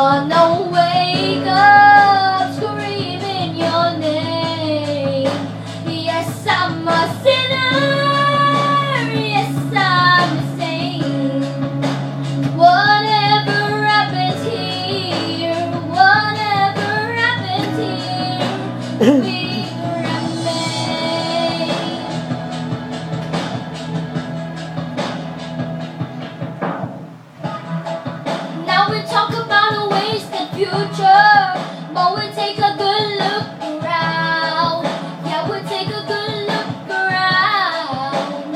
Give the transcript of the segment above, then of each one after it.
gonna wake up screaming your name. Yes, I'm a sinner. Yes, I'm a saint. Whatever happens here, whatever happens here, we remain. Now we talk about a wasted future, but we take a good look around. Yeah, we take a good look around.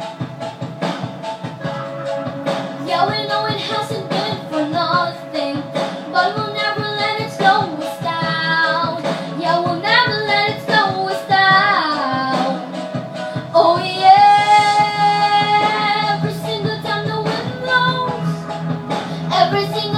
Yeah, we know it hasn't been for nothing, but we'll never let it slow us down. Yeah, we'll never let it slow us down. Oh yeah, every single time the wind blows, every single